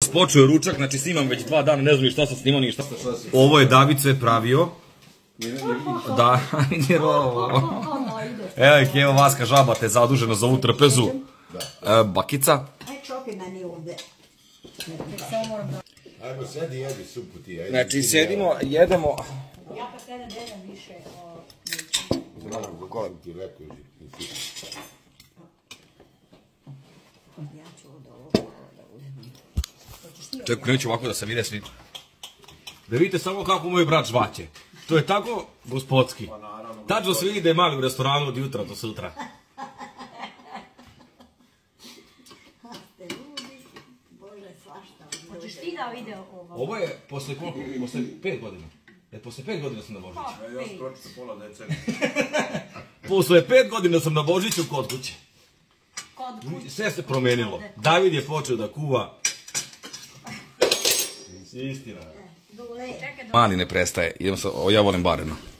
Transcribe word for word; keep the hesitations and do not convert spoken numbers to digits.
Počeo ručak, znači snimam već dva dana, ne znam šta sam snimao ništa. Ovo je David sve pravio. Da, vidi ovo. Evo ih, evo Vaska žaba te zadužena za ovu trpezu. Bakica. Aj čopi meni ovdje. Ajmo sedi, jedi supu ti. Znači sedimo, jedemo. Ja pa sedem dedam više. Kako ti lepo je. Ja ću od ovoga da uzmem. Čekaj, krenut ću ovako da se vide svi. Da vidite samo kako moj brat žvaće. To je tako gospodski. Tačno se vidi da je mali u restoranu od jutra do sutra. Ste ljudi, Bože, svašta. Hoćeš ti da video ovo? Ovo je posle koliko? Posle pet godina. E, posle pet godina sam na Božiću. Ja skočim pola decenije. Posle pet godina sam na Božiću kod kuće. Kod kuće. Sve se promenilo. David je počeo da kuva. Istina. Dule. Mali ne prestaje. Idemo sa, ja volim bareno.